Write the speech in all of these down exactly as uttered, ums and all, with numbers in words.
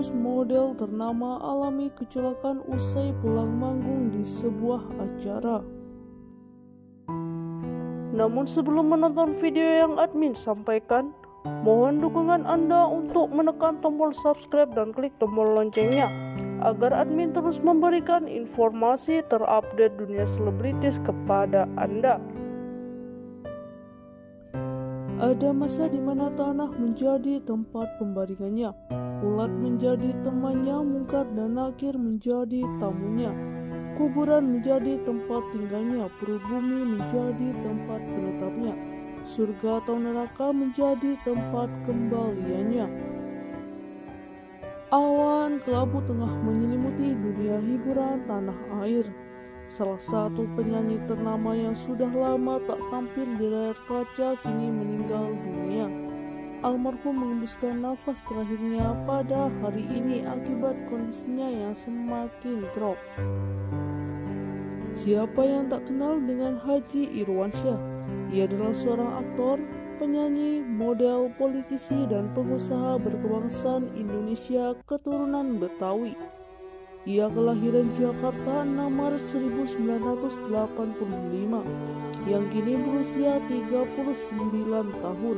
sekaligus model ternama alami kecelakaan usai pulang manggung di sebuah acara. Namun sebelum menonton video yang admin sampaikan, mohon dukungan Anda untuk menekan tombol subscribe dan klik tombol loncengnya agar admin terus memberikan informasi terupdate dunia selebritis kepada Anda. Ada masa di mana tanah menjadi tempat pembaringannya, ulat menjadi temannya, mungkar dan nakir menjadi tamunya, kuburan menjadi tempat tinggalnya, perut bumi menjadi tempat penetapnya, surga atau neraka menjadi tempat kembaliannya. Awan kelabu tengah menyelimuti dunia hiburan tanah air. Salah satu penyanyi ternama yang sudah lama tak tampil di layar kaca kini meninggal dunia. Almarhum mengembuskan nafas terakhirnya pada hari ini akibat kondisinya yang semakin drop. Siapa yang tak kenal dengan Haji Irwansyah? Ia adalah seorang aktor, penyanyi, model, politisi, dan pengusaha berkebangsaan Indonesia keturunan Betawi. Ia kelahiran Jakarta enam Maret seribu sembilan ratus delapan puluh lima, yang kini berusia tiga puluh sembilan tahun.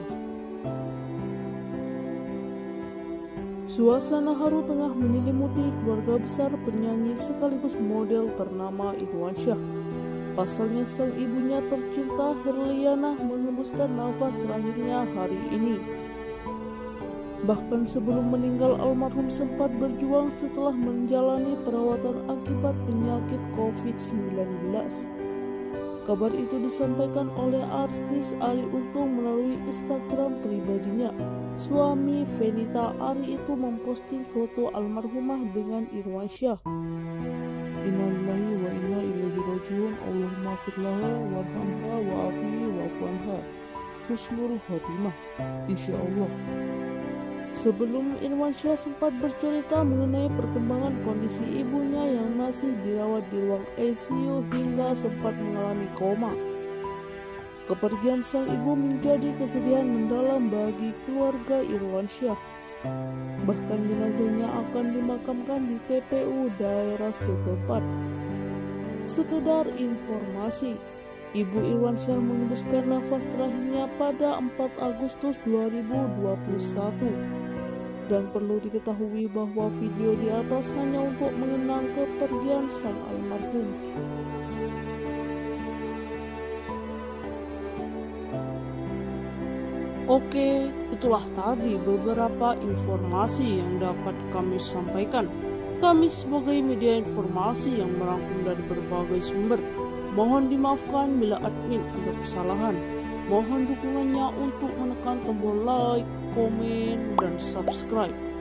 Suasana haru tengah menyelimuti keluarga besar penyanyi sekaligus model ternama Irwansyah. Pasalnya sang ibunya tercinta Herliana mengembuskan nafas terakhirnya hari ini. Bahkan sebelum meninggal, almarhum sempat berjuang setelah menjalani perawatan akibat penyakit covid sembilan belas. Kabar itu disampaikan oleh artis Arie Untung melalui Instagram pribadinya. Suami Fenita, Arie itu memposting foto almarhumah dengan Irwansyah. Innalillahi wa inna ilaihi rajiun. Allahumma firlaha warhamha wa'afihi wa'fu anha. Husnul khotimah, insyaallah. Sebelum Irwansyah sempat bercerita mengenai perkembangan kondisi ibunya yang masih dirawat di ruang I C U hingga sempat mengalami koma. Kepergian sang ibu menjadi kesedihan mendalam bagi keluarga Irwansyah. Bahkan jenazahnya akan dimakamkan di T P U daerah setempat. Sekedar informasi, Ibu Irwansyah mengembuskan nafas terakhirnya pada empat Agustus dua ribu dua puluh satu. Dan perlu diketahui bahwa video di atas hanya untuk mengenang kepergian sang almarhum. Oke, itulah tadi beberapa informasi yang dapat kami sampaikan. Kami sebagai media informasi yang merangkum dari berbagai sumber. Mohon dimaafkan bila admin ada kesalahan. Mohon dukungannya untuk menekan tombol like, komen, dan subscribe.